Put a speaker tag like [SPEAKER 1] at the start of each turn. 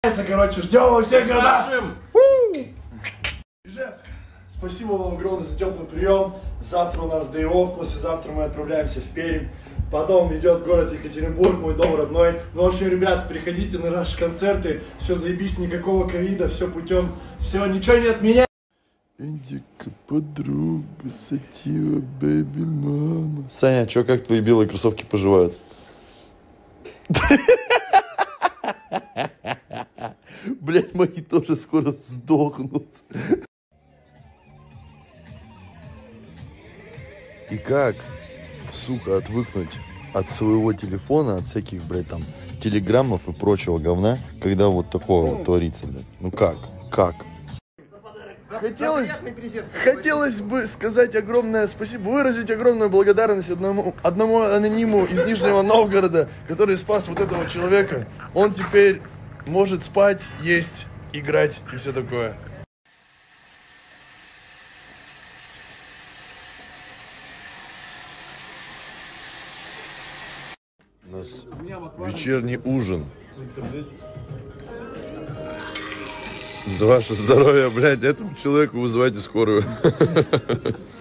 [SPEAKER 1] Короче, ждем во всех городах. Ижевск, спасибо вам огромное за теплый прием. Завтра у нас day off, послезавтра мы отправляемся в Пермь. Потом идет город Екатеринбург, мой дом родной. Ну, в общем, ребят, приходите на наши концерты. Все заебись, никакого ковида, все путем. Все, ничего не отменяй. Эндика, подруга, сатива, бэби, мама. Саня, чё, как твои белые кроссовки поживают? Блять, мои тоже скоро сдохнут. И как, сука, отвыкнуть от своего телефона, от всяких, блядь, там, телеграммов и прочего говна, когда вот такое вот творится, блядь? Ну как? Как? Хотелось бы сказать огромное спасибо, выразить огромную благодарность одному анониму из Нижнего Новгорода, который спас вот этого человека. Он теперь может спать, есть, играть и все такое. У нас вечерний ужин. За ваше здоровье, блядь, этому человеку вызывайте скорую.